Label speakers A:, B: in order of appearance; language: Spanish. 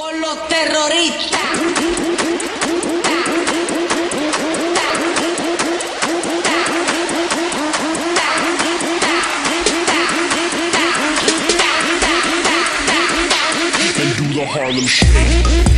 A: Con los terroristas.
B: And do the Harlem Shake.